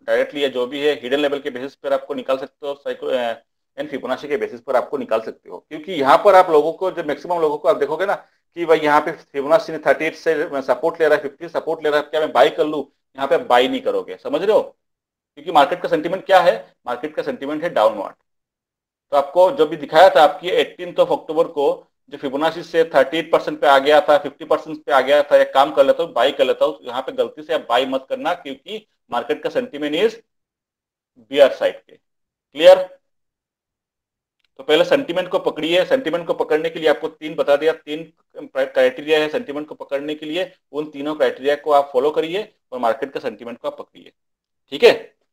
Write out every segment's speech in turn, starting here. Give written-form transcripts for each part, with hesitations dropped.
Directly या जो भी है हिडन लेवल के बेसिस पर आपको निकाल सकते हो, साइको एंड फिबोनाची के बेसिस पर आपको निकाल सकते हो, क्योंकि यहाँ पर आप लोगों को, जो मैक्सिमम लोगों को आप देखोगे ना कि भाई यहाँ पे फिबोनाची ने 38 से सपोर्ट ले रहा है, 50 सपोर्ट ले रहा है, क्या मैं बाई कर लूँ, यहाँ पे बाई नहीं करोगे, समझ रहे हो, क्योंकि मार्केट का सेंटीमेंट क्या है, मार्केट का सेंटीमेंट है डाउनवर्ड। तो आपको जो भी दिखाया था आपकी 18 अक्टूबर को, जो फिबोनाची से 38% पे आ गया था, 50% पे आ गया था, एक काम कर लेता हूँ बाई कर लेता हूँ, यहाँ पे गलती से आप बाई मत करना, क्योंकि मार्केट का सेंटीमेंट इज बियर साइड के। क्लियर? तो पहले सेंटीमेंट को पकड़िए, सेंटीमेंट को पकड़ने के लिए आपको तीन बता दिया, तीन क्राइटेरिया है सेंटीमेंट को पकड़ने के लिए, उन तीनों क्राइटेरिया को आप फॉलो करिए और मार्केट का सेंटीमेंट को आप पकड़िए। ठीक है?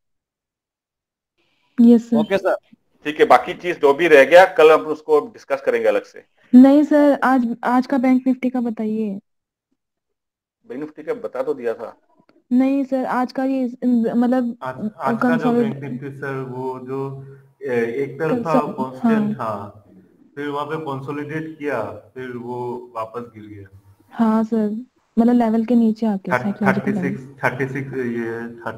Yes sir. ओके सर, ठीक है, बाकी चीज जो भी रह गया कल हम उसको डिस्कस करेंगे अलग से। नहीं सर, आज आज का बैंक निफ्टी का बताइए। बैंक निफ्टी का बता तो दिया था। नहीं सर, आज का ये मतलब आज आज का जो बैंक कंसोलिड निफ्टी सर, वो जो एक तरफा हाँ कांस्टेंट था, फिर वहां पे कंसोलिडेट किया, फिर वो वापस गिर गया। हाँ सर, मतलब लेवल के नीचे आके थर्टी साइकोलॉजिकल लेवल। सिक्स 36, ये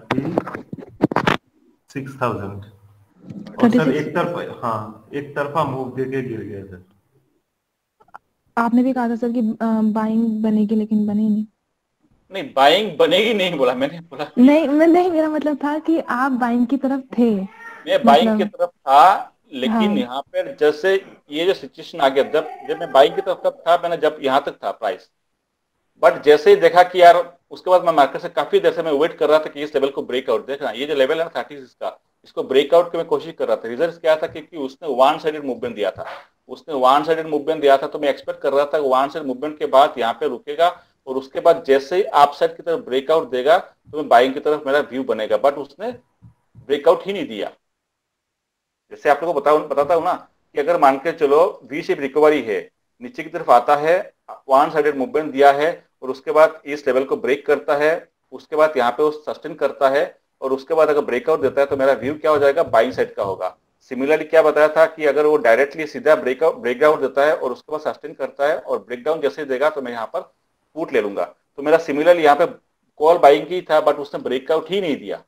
36,000। और थर्टी सर सिक्स एक तरफा, हाँ, एक तरफा मूव देके गिर गया सर। आपने भी कहा था सर कि बाइंग बनेगी, लेकिन बनी नहीं। नहीं, बाइंग बनेगी नहीं बोला मैंने, बोला कि नहीं मैं नहीं, मेरा मतलब था कि आप बाइंग की तरफ थे। मैं बाइंग की मतलब तरफ था, लेकिन हाँ यहाँ पर जैसे ये जो सिचुएशन आ गया, जब जब मैं बाइंग की तरफ तब था, मैंने जब यहाँ तक था प्राइस, बट जैसे ही देखा कि यार, उसके बाद मैं मार्केट से काफी देर से मैं वेट कर रहा था कि इस लेवल को ब्रेकआउट, देखना ये जो लेवल है ना 36 का, इसको ब्रेकआउट की मैं कोशिश कर रहा था। रीजन क्या था, क्योंकि उसने वन साइडेड मूवमेंट दिया था, उसने वन साइडेड मूवमेंट दिया था, तो मैं एक्सपेक्ट कर रहा था वन साइड मूवमेंट के बाद यहाँ पे रुकेगा, और उसके बाद जैसे ही आप साइड की तरफ ब्रेकआउट देगा तो मैं बाइंग की तरफ मेरा व्यू बनेगा, बट उसने ब्रेकआउट ही नहीं दिया। जैसे आप लोगों को बताता हूँ ना कि अगर मान के चलो वी शेप रिकवरी है, नीचे की तरफ आता है, वन साइडेड मूवमेंट दिया है, और उसके बाद इस लेवल को ब्रेक करता है, उसके बाद यहाँ पे वो सस्टेन करता है, और उसके बाद अगर ब्रेकआउट देता है तो मेरा व्यू क्या हो जाएगा, बाइंग साइड का होगा। सिमिलरली क्या बताया था कि अगर वो डायरेक्टली सीधा ब्रेकआउट देता है और उसके बाद सस्टेन करता है और ब्रेकडाउन जैसे देगा तो मैं यहाँ पर पुट ले लूंगा। तो मेरा सिमिलरली यहाँ पे कॉल बाइंग की था, बट उसने ब्रेकआउट ही नहीं दिया।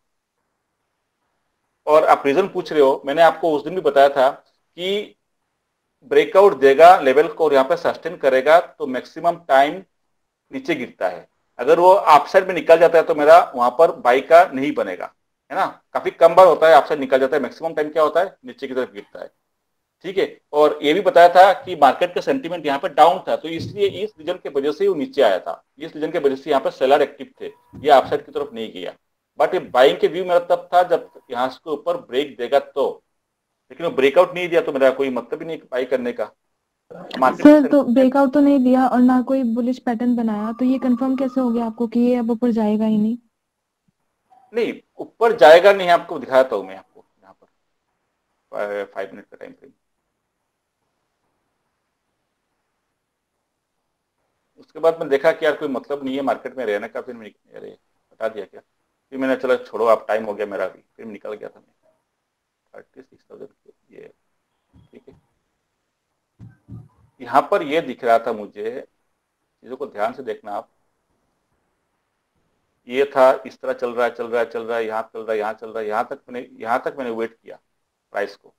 और आप रीजन पूछ रहे हो, मैंने आपको उस दिन भी बताया था कि ब्रेकआउट देगा लेवल को और यहाँ पे सस्टेन करेगा तो मैक्सिमम टाइम नीचे गिरता है। अगर वो अपसाइड में निकल जाता है तो मेरा वहां पर बाई का नहीं बनेगा, है ना, काफी कम बार होता है अपसाइड निकल जाता है, मैक्सिमम टाइम क्या होता है, नीचे की तरफ गिरता है। ठीक है, और ये भी बताया था कि मार्केट का सेंटीमेंट यहाँ पर डाउन था, तो इसलिए इस रीजन की वजह से वो नीचे आया था, इस रीजन की वजह से यहाँ पर सेलर एक्टिव थे, ये अपसाइड की तरफ नहीं गया। बट ये बाइंग के व्यू मेरा तब था जब यहाँ के ऊपर ब्रेक देगा तो, लेकिन वो ब्रेकआउट नहीं दिया तो मेरा कोई मतलब ही नहीं बाई करने का। मार्केट का सर, तो सेंटीमेंट, ब्रेकआउट तो नहीं दिया और ना कोई बुलिश पैटर्न बनाया, तो ये कंफर्म कैसे हो गया आपको कि ये अब ऊपर जाएगा ही नहीं? नहीं ऊपर जाएगा नहीं, आपको दिखाता हूं मैं आपको यहाँ पर 5 मिनट का टाइम फ्रेम। उसके बाद मैं देखा कि यार कोई मतलब नहीं है मार्केट में रहने का, फिर मैं अरे हटा दिया क्या, फिर मैंने चला छोड़ो, आप टाइम हो गया मेरा भी, फिर निकल गया था मैं 36,000 ये। ठीक है, यहाँ पर ये दिख रहा था मुझे, चीजों को ध्यान से देखना आप, ये था इस तरह चल रहा है चल रहा है चल रहा है, यहाँ चल रहा है यहाँ चल रहा है, यहाँ तक मैंने वेट किया प्राइस को,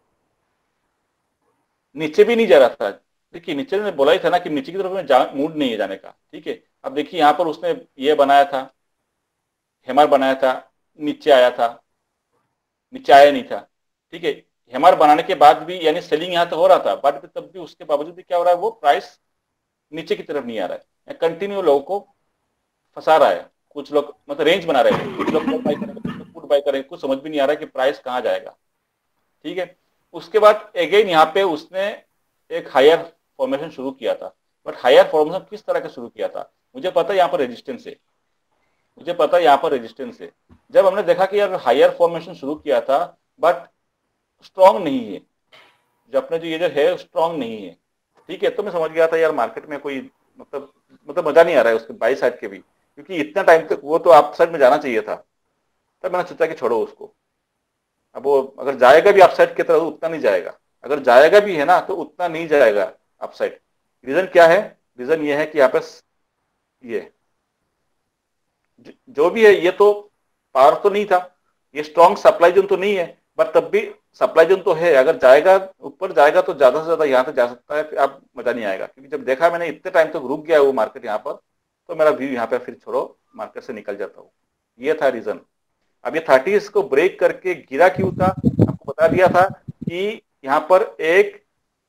नीचे भी नहीं जा रहा था। देखिए नीचे ने बोला ही था ना कि नीचे की तरफ में मूड नहीं है जाने का। ठीक है, अब देखिए यहाँ पर उसने ये बनाया था, हेमर बनाया था, नीचे आया था, नीचे आया नहीं था। ठीक है, हेमर बनाने के बाद भी यानी सेलिंग यहाँ तो हो रहा था, बट तब भी उसके बावजूद भी क्या हो रहा है, वो प्राइस नीचे की तरफ नहीं आ रहा है, कंटिन्यू लोगों को फंसा रहा है। कुछ लोग मतलब रेंज बना रहे हैं, कुछ लोग कॉल बाई करेंगे, कुछ लोग पुट बाई करेंगे, कुछ समझ भी नहीं आ रहा है कि प्राइस कहाँ जाएगा। ठीक है, उसके बाद अगेन यहाँ पे उसने एक हायर फॉर्मेशन शुरू किया था, बट हायर फॉर्मेशन किस तरह का शुरू किया था, मुझे पता है यहाँ पर रेजिस्टेंस है, मुझे पता है यहाँ पर रेजिस्टेंस है। जब हमने देखा कि यार हायर फॉर्मेशन शुरू किया था बट स्ट्रांग नहीं है, जो अपने जो ये जो है स्ट्रांग नहीं है। ठीक है, तो मैं समझ गया था यार मार्केट में कोई मतलब मजा नहीं आ रहा है उसके बाई साइड के भी, क्योंकि इतना टाइम तक वो तो आप साइड में जाना चाहिए था। तब मैंने सोचा कि छोड़ो उसको, अब वो अगर जाएगा भी अपसाइड की तरफ उतना नहीं जाएगा, अगर जाएगा भी है ना तो उतना नहीं जाएगा अपसाइड। रीजन क्या है, रीजन ये है कि यहाँ पे ये जो भी है ये तो पावर तो नहीं था, ये स्ट्रॉन्ग सप्लाई जोन तो नहीं है, बट तब भी सप्लाई जोन तो है। अगर जाएगा ऊपर जाएगा तो ज्यादा से ज्यादा यहाँ तक जा सकता है, फिर आप मजा नहीं आएगा। क्योंकि जब देखा मैंने इतने टाइम तक रुक गया वो मार्केट यहाँ पर, तो मेरा व्यू यहाँ पे फिर छोड़ो मार्केट से निकल जाता हूँ। ये था रीजन। अब ये 30 को ब्रेक करके गिरा क्यों था, आपको बता दिया था कि यहाँ पर एक,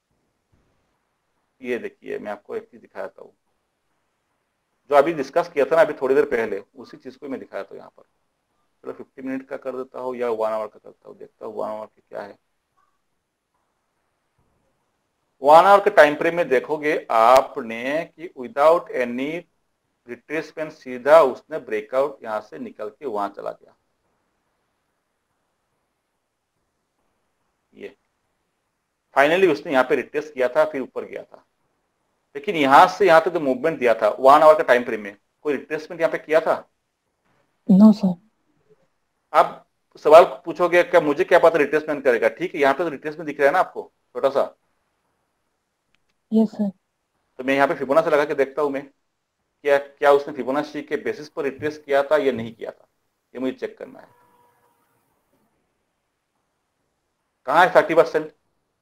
ये देखिए मैं आपको एक चीज दिखाता हूँ, जो अभी डिस्कस किया था ना अभी थोड़ी देर पहले, उसी चीज को मैं दिखाया था यहाँ पर। चलो 50 मिनट का कर देता हूँ या 1 आवर का करता हूँ, देखता हूँ 1 आवर की क्या है। 1 आवर के टाइम फ्रेम में देखोगे आपने कि विदाउट एनी रिट्रेसमेंट सीधा उसने ब्रेकआउट यहां से निकल के वहां चला गया। ये फाइनली उसने यहाँ पे रिट्रेस किया था, फिर ऊपर गया था। लेकिन यहां से यहां तक जो मूवमेंट दिया था 1 आवर का टाइम फ्रेम में, कोई रिट्रेसमेंट यहाँ पे किया था? No sir. आप सवाल पूछोगे क्या मुझे क्या पता रिट्रेसमेंट करेगा, ठीक है यहाँ पे तो रिट्रेसमेंट दिख रहा है ना आपको छोटा सा। Yes sir. तो मैं यहाँ पे फिबोनाची लगा के देखता हूँ मैं, क्या क्या उसने फिबोनाची के बेसिस पर रिट्रेस किया था या नहीं किया था, ये मुझे चेक करना है। कहाँ है 30%?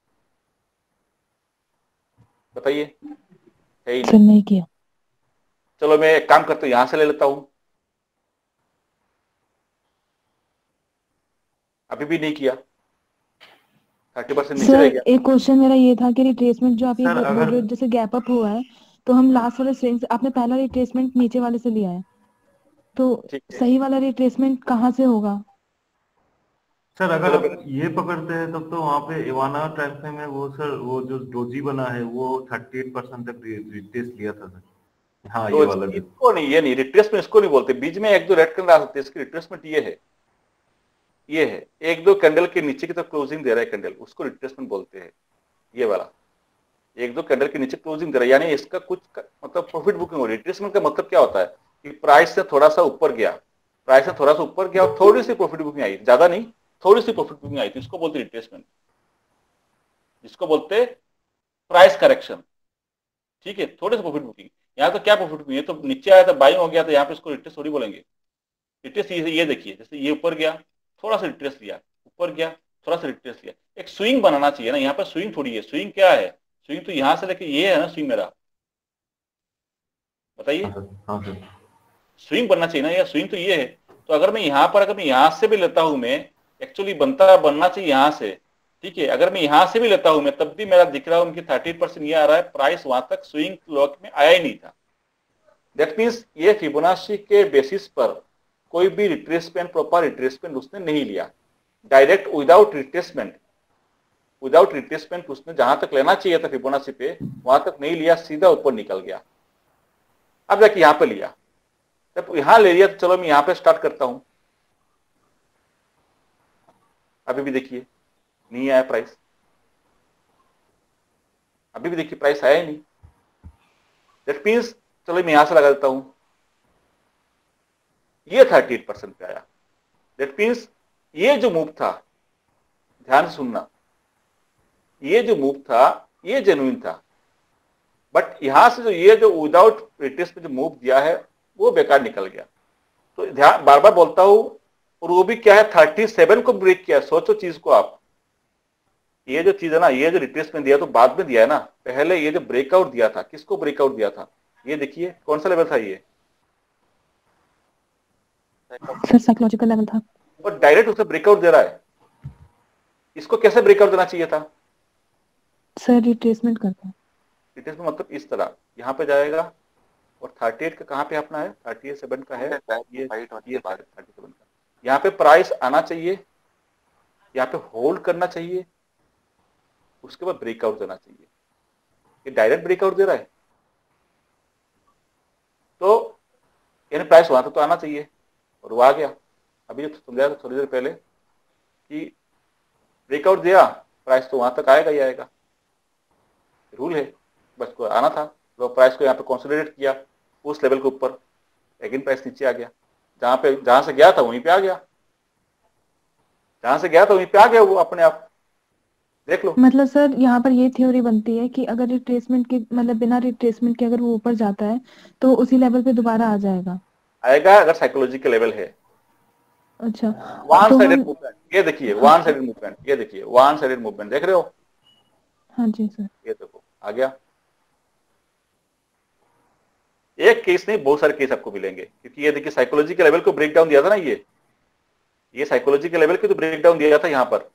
बताइए, है ही सर नहीं। नहीं किया। चलो मैं एक काम करता हूँ, यहां से ले लेता हूं। अभी भी नहीं किया, 30% नीचे रह सर गया। एक क्वेश्चन मेरा ये था कि रिट्रेसमेंट जो आप ये सर बोल अगर रहे हो जैसे गैप अप हुआ है, तो हम लास्ट वाले स्विंग से आपने पहला रिट्रेसमेंट नीचे वाले से लिया है, तो ठीक है, सही वाला रिट्रेसमेंट कहाँ से होगा? सर अगर चलो आप ये पकड़ते हैं तब तो वहाँ पे इवाना टाइम फ्रेम में वो सर वो जो डोजी बना है वो 38% तक रिट्रेस लिया था सर। हाँ तो ये वाला जो इसको नहीं, ये नहीं रिट्रेसमेंट, इसको नहीं बोलते। बीच में एक दो रेड कैंडल आ सकते हैं, इसकी रिट्रेसमेंट ये है, ये है एक दो कैंडल के नीचे की तरफ क्लोजिंग दे रहा है कैंडल, उसको रिट्रेसमेंट बोलते हैं। ये वाला एक दो कैंडल के नीचे क्लोजिंग दे रहा है, यानी इसका कुछ मतलब प्रॉफिट बुकिंग हो रही है। रिट्रेसमेंट का मतलब क्या होता है कि प्राइस से थोड़ा सा ऊपर गया, प्राइस से थोड़ा सा ऊपर गया और थोड़ी सी प्रॉफिट बुकिंग आई, ज्यादा नहीं, थोड़ी सी प्रॉफिट बुकिंग आई, तो इसको बोलते रिट्रेसमेंट, जिसको बोलते प्राइस करेक्शन। ठीक है, थोड़े से प्रॉफिट बुकिंग। यहाँ तो क्या प्रॉफिट बुकिंग है, तो नीचे आया था बाइंग हो गया, तो यहाँ पे इसको रिट्रेस थोड़ी बोलेंगे। रिट्रेस ये देखिए, जैसे ये ऊपर गया थोड़ा सा रिट्रेस लिया, ऊपर गया थोड़ा सा रिट्रेस लिया, एक स्विंग बनाना चाहिए ना। यहाँ पर स्विंग थोड़ी है, स्विंग क्या है, स्विंग तो यहाँ से लेके ये है ना स्विंग मेरा, हाँ बताइए। सर हाँ सर स्विंग बनना चाहिए ना, या स्विंग तो ये है। तो अगर मैं यहाँ पर, अगर मैं यहाँ से भी लेता हूं मैं, एक्चुअली बनना चाहिए यहाँ से, ठीक है। अगर मैं यहाँ से भी लेता हूं मैं, तब भी मेरा दिख रहा है उनकी 30% ये आ रहा है, प्राइस वहां तक स्विंग लॉक में आया ही नहीं था। दैट मीन्स ये फिबोनाची के बेसिस पर कोई भी रिट्रेसमेंट, प्रॉपर रिट्रेसमेंट उसने नहीं लिया। डायरेक्ट विदाउट रिट्रेसमेंट उसने जहां तक लेना चाहिए था फिबोनाची पे, वहां तक नहीं लिया, सीधा ऊपर निकल गया। अब जाके यहां पे लिया, जब यहां ले लिया तो चलो मैं यहां पे स्टार्ट करता हूं। अभी भी देखिए नहीं आया प्राइस, अभी भी देखिए प्राइस आया ही नहीं। दैट मीन्स चलो मैं यहां से लगा देता हूं, ये 38% पे आया। दैट मीन्स ये जो मूव था, ध्यान से सुनना, ये जो मूव था ये जेन्युइन था। बट यहां से जो ये जो विदाउट रिट्रेस पे जो मूव दिया है वो बेकार निकल गया। तो ध्यान, बार बार बोलता हूं, और वो भी क्या है 37 को ब्रेक किया। सोचो चीज को आप, ये जो चीज है ना, ये जो रिट्रेसमेंट दिया तो बाद में दिया है ना, पहले ये जो ब्रेकआउट दिया था, किसको ब्रेकआउट दिया था, ये देखिए कौन सा लेवल था ये, सर साइकोलॉजिकल लेवल था। और डायरेक्ट उसे ब्रेकआउट दे रहा है। इसको कैसे ब्रेकआउट देना चाहिए था? सर रिट्रेसमेंट करता है। रिट्रेसमेंट मतलब इस तरह यहाँ पे जाएगा, और 38 का कहाँ पे अपना है, 37 का है, ये 37 का, यहाँ पे प्राइस आना चाहिए, यहाँ पे होल्ड करना चाहिए, उसके बाद ब्रेकआउट देना चाहिए। ये डायरेक्ट ब्रेकआउट दे रहा है, तो यानी प्राइस वहां तक तो आना चाहिए, और वो आ गया। अभी जो समझाया था थोड़ी देर पहले कि ब्रेकआउट दिया, प्राइस तो वहां तक आएगा ही आएगा, रूल है। बस को आना था, तो प्राइस को यहाँ पे कंसोलिडेट किया उस लेवल के ऊपर, अगेन प्राइस नीचे आ गया, जहां से गया था वहीं पे आ गया, जहां से गया था वहीं पे आ गया वो अपने आप, देख लो। मतलब सर यहाँ पर ये थ्योरी बनती है कि अगर रिट्रेसमेंट के मतलब बिना रिट्रेसमेंट के अगर वो ऊपर जाता है तो उसी लेवल पे दोबारा आ जाएगा। आएगा अगर साइकोलॉजी के लेवल है, अच्छा वन तो साइडेड हम, मूवमेंट, ये देखिए हाँ वन साइडेड मूवमेंट, ये देखिए वन साइडेड मूवमेंट देख रहे हो, हाँ जी सर। ये देखो आ गया। एक केस नहीं, बहुत सारे केस आपको मिलेंगे, क्योंकि ये देखिए साइकोलॉजी के लेवल को ब्रेक डाउन दिया था ना, ये साइकोलॉजी के लेवल को तो ब्रेक डाउन दिया था, यहाँ पर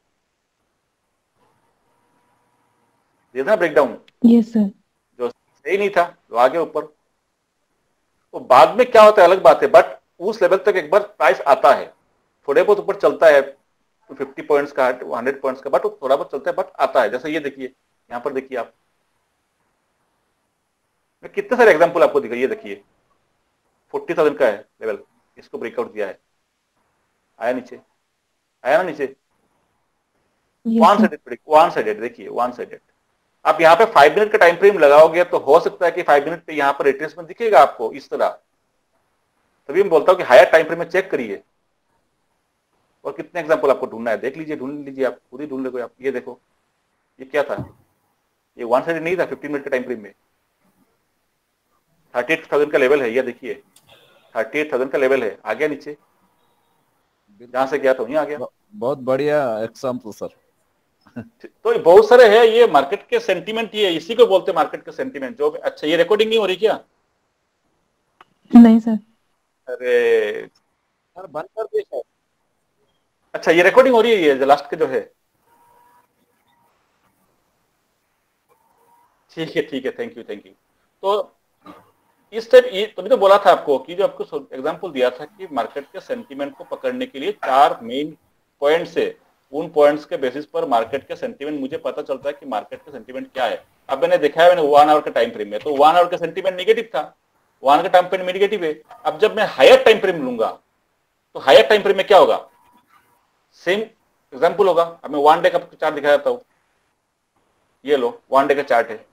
दिया था ना ब्रेक डाउन, यस सर। जो सही नहीं था वो आ गया ऊपर। तो बाद में क्या होता है अलग बात है, बट उस लेवल तक एक बार प्राइस आता है, थोड़े बहुत ऊपर चलता है, 50 पॉइंट्स का 100 पॉइंट्स का, बट थोड़ा बहुत चलता है, बट आता है। जैसे ये देखिए यहाँ पर देखिए आप, मैं कितने सारे एग्जांपल आपको दिखा, ये देखिए 40,000 का है लेवल, इसको ब्रेकआउट दिया है, आया नीचे, आया ना नीचे, यस सर। वन साइडेड देखिए, वन साइडेड। आप यहाँ पे 5 मिनट का टाइम फ्रेम लगाओगे तो हो सकता है कि 5 मिनट पे यहाँ पर रिट्रेसमेंट दिखेगा आपको इस तरह। तभी मैं बोलता हूँ कि हायर टाइम फ्रेम में चेक करिए। और कितने एग्जांपल आपको ढूंढना है, देख लीजिए, ढूंढ लीजिए, आप खुद ही ढूंढ लोगे आप। ये देखो ये क्या था, ये वन साइडेड नहीं था 15 मिनट के टाइम फ्रेम में। 38,000 का लेवल है, ये देखिए 38,000 का लेवल है, आ गया नीचे, जहां से गया था वहीं आ गया। बहुत बढ़िया एग्जाम्पल सर। तो बहुत सारे हैं, ये मार्केट के सेंटीमेंट, ये इसी को बोलते हैं मार्केट के सेंटीमेंट। जो अच्छा, ये रिकॉर्डिंग नहीं हो रही क्या? नहीं सर। अरे सर बंद कर दिए शायद। अच्छा, ये रिकॉर्डिंग हो रही है, ये लास्ट के जो है, ठीक है ठीक है, थैंक यू थैंक यू। तो इस टाइप, ये तभी तो बोला था आपको कि जो आपको एग्जांपल दिया था कि मार्केट के सेंटीमेंट को पकड़ने के लिए 4 मेन पॉइंट से, उन पॉइंट्स के बेसिस पर मार्केट के सेंटीमेंट मुझे पता चलता है कि मार्केट का सेंटीमेंट क्या है। अब मैंने देखा है, मैंने 1 आवर के टाइम फ्रेम में, तो 1 आवर का सेंटीमेंट नेगेटिव था, 1 का टाइम फ्रेम नेगेटिव है। अब जब मैं हायर टाइम फ्रेम लूंगा तो हायर टाइम फ्रेम में क्या होगा, सेम एग्जाम्पल होगा। अब मैं 1 डे का चार्ट दिखा देता हूं, ये लो 1 डे का चार्ट है।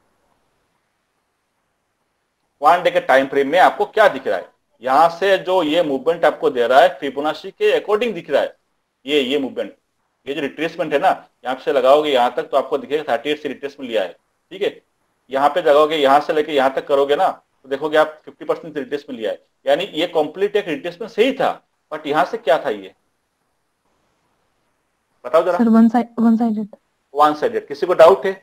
1 डे के टाइम फ्रेम में आपको क्या दिख रहा है, यहां से जो ये मूवमेंट आपको दे रहा है फिबोनाची के अकॉर्डिंग दिख रहा है। ये मूवमेंट, ये जो रिट्रेसमेंट है ना, यहां से लगाओगे यहां तक तो आपको दिखेगा 38 से रिट्रेसमेंट लिया है, ठीक है। यहां पे लगाओगे, यहां से लेके यहां तक करोगे ना, तो देखोगे आप 50% से रिट्रेसमेंट लिया है, यानी ये कंप्लीट एक रिट्रेसमेंट सही था। बट यहां से क्या था, ये बताओ जरा। Sir one sided. One sided, किसी को डाउट है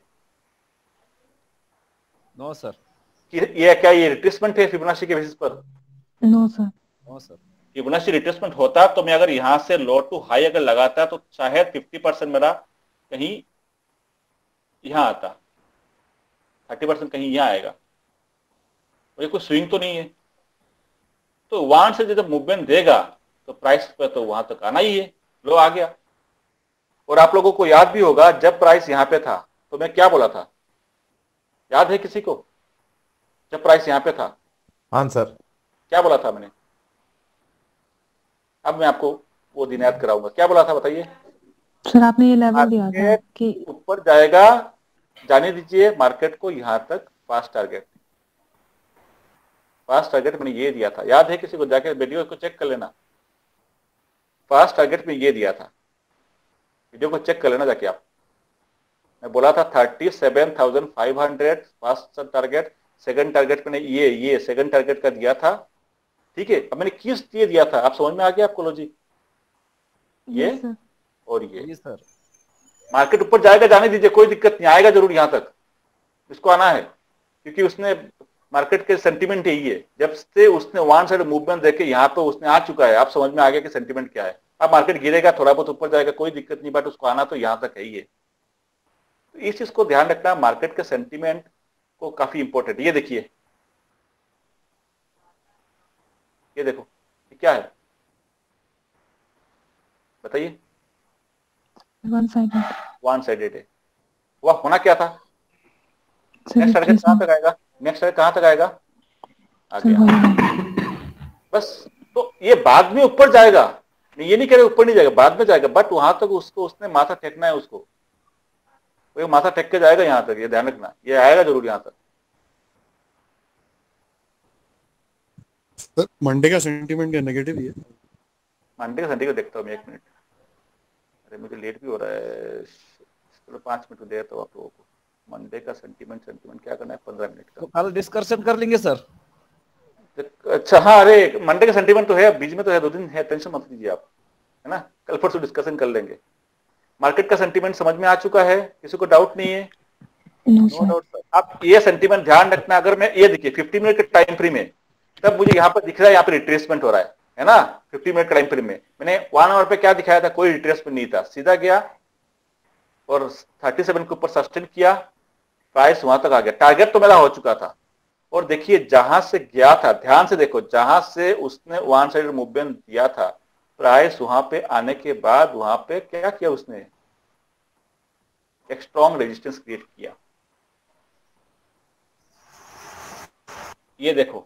नो सर। कि ये क्या, ये रिट्रेसमेंट है फिबोनाची के बेसिस पर? No sir. No sir. Fibonacci retracement होता तो मैं अगर यहां से लो टू हाई अगर लगाता तो शायद 50% मेरा कहीं यहां आता, 30% कहीं यहां आएगा, और ये कोई स्विंग तो नहीं है। तो वहां से जब मूवमेंट देगा तो प्राइस पे तो वहां तक आना ही है, लो आ गया। और आप लोगों को याद भी होगा, जब प्राइस यहां पे था तो मैं क्या बोला था, याद है किसी को? जब प्राइस यहां पे था, हाँ सर। क्या बोला था मैंने? अब मैं आपको वो दिन याद कराऊंगा, क्या बोला था बताइए। सर आपने ये लेवल दिया था मार्केट कि ऊपर जाएगा, जाने दीजिए मार्केट को यहां तक, फास्ट टारगेट, फास्ट टारगेट मैंने ये दिया था, याद है किसी को? जाके वीडियो को चेक कर लेना, फास्ट टारगेट में ये दिया था, वीडियो को चेक कर लेना जाके आप। मैं बोला था 37,500 फास्ट टारगेट, सेकंड टारगेट मैंने ये सेकंड टारगेट का दिया था, ठीक है। अब मैंने किस ये दिया था, आप समझ में आ गया आपको लॉजिक? ये यस सर। और ये जी सर। मार्केट ऊपर जाएगा, जाने दीजिए, कोई दिक्कत नहीं, आएगा जरूर यहां तक, इसको आना है, क्योंकि उसने मार्केट के सेंटीमेंट यही है। जब से उसने वन साइड मूवमेंट देखे यहाँ पे उसने आ चुका है, आप समझ में आ गया कि सेंटीमेंट क्या है। अब मार्केट गिरेगा, थोड़ा बहुत ऊपर जाएगा, कोई दिक्कत नहीं, बट उसको आना तो यहाँ तक है ही है। तो इस चीज को ध्यान रखना, मार्केट के सेंटीमेंट को काफी इंपॉर्टेंट। ये देखिए, ये देखो ये क्या है बताइए? One sided. वन साइडेड है, वह होना क्या था? सर नेक्स्ट टारगेट कहां रिट्रेसमेंट। तक आएगा, नेक्स्ट टारगेट कहां तक आएगा? आ सर गया, वही। बस। तो ये बाद में ऊपर जाएगा, मैं ये नहीं कह रहा ऊपर नहीं जाएगा, बाद में जाएगा, बट वहां तक उसको उसने माथा टेकना है, उसको वो माथा टेक के जाएगा यहां तक, ये ध्यान रखना, ये आएगा जरूर यहां तक। सर मंडे का सेंटीमेंट क्या नेगेटिव ही है? मंडे का संडे को देखता हूँ मैं, 1 मिनट, अरे मुझे लेट भी हो रहा है, चलो 5 मिनट देता हूँ आप लोगों को। मंडे का सेंटीमेंट क्या करना है, 15 मिनट तो का। कल डिस्कशन कर लेंगे सर। अच्छा हाँ, अरे मंडे का सेंटीमेंट तो है, बीच में तो है, 2 दिन है, टेंशन मत लीजिए आप, है ना, कल परसों डिस्कशन कर लेंगे। मार्केट का सेंटीमेंट समझ में आ चुका है, किसी को डाउट नहीं है? No no sir. Doubt sir. आप ये सेंटीमेंट ध्यान रखना, अगर मैं ये देखिए 50 मिनट के टाइम फ्रेम में, तब मुझे यहाँ पर दिख रहा है यहाँ पे रिट्रेसमेंट हो रहा है ना, 50 मिनट के टाइम फ्रेम में मैंने 1 आवर पे क्या दिखाया था, कोई रिट्रेसमेंट नहीं था, सीधा गया और 37 के ऊपर सस्टेन किया, प्राइस वहां तक आ गया, टारगेट तो मेरा हो चुका था। और देखिए जहां से गया था, ध्यान से देखो, जहां से उसने वन साइड मूवमेंट दिया था, प्राइस वहां पे आने के बाद वहां पे क्या किया उसने, एक स्ट्रॉन्ग रेजिस्टेंस क्रिएट किया। ये देखो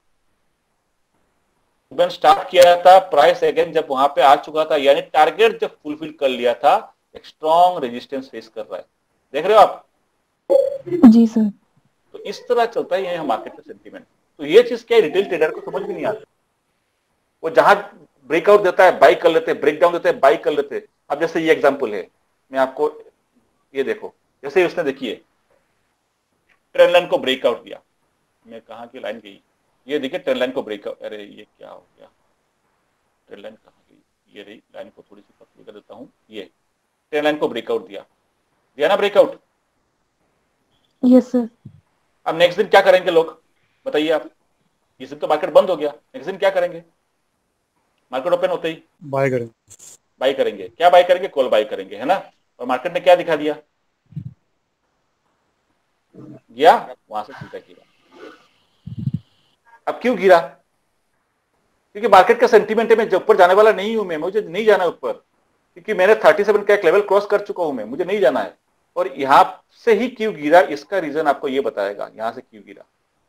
मूवमेंट स्टार्ट किया था, प्राइस अगेन जब वहां पे आ चुका था, यानी टारगेट जब फुलफिल कर लिया था, एक स्ट्रॉन्ग रेजिस्टेंस फेस कर रहा है, देख रहे हो आप? जी सर। तो इस तरह चलता है ये मार्केट का सेंटीमेंट। तो ये चीज क्या है, रिटेल ट्रेडर को समझ में नहीं आता, वो जहां ब्रेकआउट देता है बाई कर लेते, ब्रेकडाउन देते हैं बाई कर लेते। अब जैसे ये एग्जांपल है, मैं आपको ये देखो, जैसे उसने देखिए ट्रेंड लाइन को ब्रेकआउट दिया, मैं कहां की लाइन गई, ये देखिए ट्रेंड लाइन को ब्रेकआउट, अरे ये क्या हो गया, ट्रेंड लाइन कहां गई, ये रही, लाइन को थोड़ी सी पतली कर देता हूं, ये ट्रेंड लाइन को ब्रेकआउट दिया ना ब्रेकआउट। Yes sir. अब नेक्स्ट दिन क्या करेंगे लोग, बताइए आप? इस दिन तो मार्केट बंद हो गया, नेक्स्ट दिन क्या करेंगे, मार्केट ओपन होते ही बाय करें। बाई करेंगे, क्या बाई करेंगे, कॉल बाई करेंगे, है ना। और मार्केट ने क्या दिखा दिया, गया वहां से सीधा गिरा। अब क्यों गिरा, क्योंकि मार्केट का सेंटीमेंट है, मैं ऊपर जाने वाला नहीं हूं, मैं, मुझे नहीं जाना ऊपर, क्योंकि मैंने 37 का एक लेवल क्रॉस कर चुका हूं, मैं, मुझे नहीं जाना है। और यहां से ही क्यों गिरा, इसका रीजन आपको ये बताएगा, यहां से क्यों गिरा,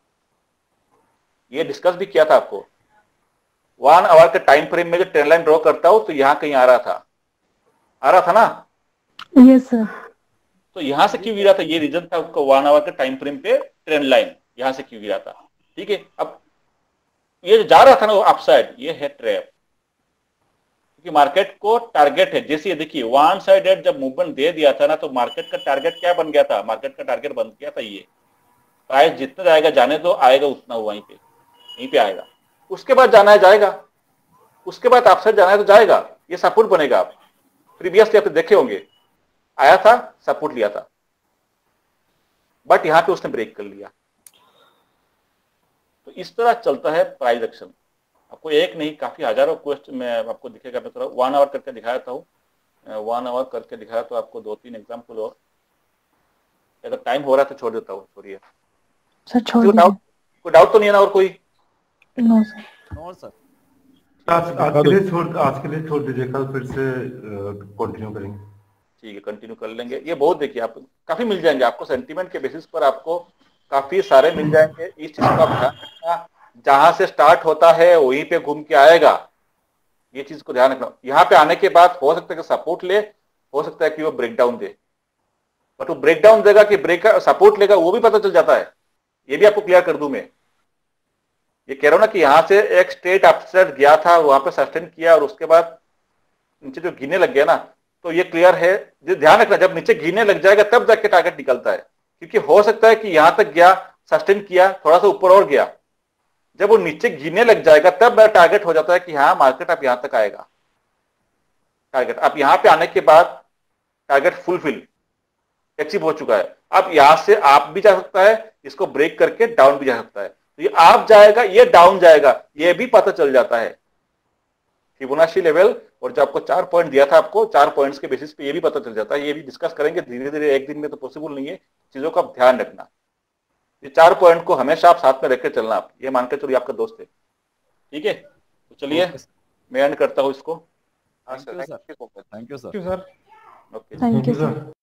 ये डिस्कस भी किया था आपको। 1 आवर के टाइम फ्रेम में जो ट्रेंड लाइन ड्रॉ करता हूं, तो यहां कहीं आ रहा था ना। Yes sir. तो यहां से क्यों गिरा था, ये रीजन था आपको, 1 आवर के टाइम फ्रेम पे ट्रेंड लाइन यहां से क्यों गिरा था, ठीक है। अब ये जो जा रहा था ना वो अपसाइड, ये है ट्रैप, क्योंकि मार्केट को टारगेट है, जैसे ये देखिए वन साइडेड जब मूवमेंट दे दिया था ना, तो मार्केट का टारगेट क्या बन गया था, मार्केट का टारगेट बन गया था ये, प्राइस जितना जाएगा जाने दो, आएगा उतना वहीं पे, यहीं पे आएगा, उसके बाद जाना है जाएगा, उसके बाद अपसाइड जाना है तो जाएगा, ये सपोर्ट बनेगा। आप प्रीवियसली आप देखे होंगे, आया था सपोर्ट लिया था, बट यहां पे उसने ब्रेक कर लिया। तो इस तरह चलता है प्राइस एक्शन। आपको एक नहीं, काफी हजारों क्वेश्चन में आपको दिखेगा, मैं थोड़ा 1 आवर करके दिखाया था, 1 आवर करके दिखाया तो आपको 2-3 एग्जाम्पल, और अगर टाइम हो रहा है तो छोड़ देता हूँ, छोड़िए सर छोड़ कोई डाउट तो नहीं है ना, और कोई? No sir. No sir. आज के लिए छोड़ दीजिए, कल फिर से कंटिन्यू करेंगे। ठीक है, कंटिन्यू कर लेंगे। ये बहुत देखिए, आप काफी मिल जाएंगे आपको, सेंटीमेंट के बेसिस पर आपको काफी सारे मिल जाएंगे। इस चीज का ध्यान रखना, जहां से स्टार्ट होता है वहीं पे घूम के आएगा, ये चीज को ध्यान रखना। यहाँ पे आने के बाद हो सकता है कि सपोर्ट ले, हो सकता है कि वो ब्रेकडाउन दे, बट वो ब्रेकडाउन देगा कि ब्रेक सपोर्ट लेगा वो भी पता चल जाता है, ये भी आपको क्लियर कर दूं मैं। ये कह रहा हूं ना कि यहां से एक स्ट्रेट अपसाइड गया था, वहां पे सस्टेन किया और उसके बाद नीचे जो गिरने लग गया ना, तो ये क्लियर है, जो ध्यान रखना, जब नीचे गिरने लग जाएगा तब जाके टारगेट निकलता है, क्योंकि हो सकता है कि यहां तक गया, सस्टेन किया, थोड़ा सा ऊपर और गया, जब वो नीचे गिरने लग जाएगा तब मेरा टारगेट हो जाता है कि हाँ मार्केट अब यहां तक आएगा। टारगेट अब यहां पे आने के बाद टारगेट फुलफिल अचीव हो चुका है। अब यहां से आप भी जा सकता है, इसको ब्रेक करके डाउन भी जा सकता है, तो ये आप जाएगा, ये डाउन जाएगा, ये भी पता चल जाता है। फिबोनाची लेवल और जो आपको 4 पॉइंट दिया था, आपको 4 पॉइंट्स के बेसिस पे ये भी पता चल जाता है। ये भी डिस्कस करेंगे धीरे धीरे, एक दिन में तो पॉसिबल नहीं है, चीजों का ध्यान रखना। ये 4 पॉइंट को हमेशा आप साथ में रख के चलना, आप ये मान के चलिए आपका दोस्त है, ठीक है। तो चलिए मैं एंड करता हूँ इसको। Thank you sir. Okay thank you sir.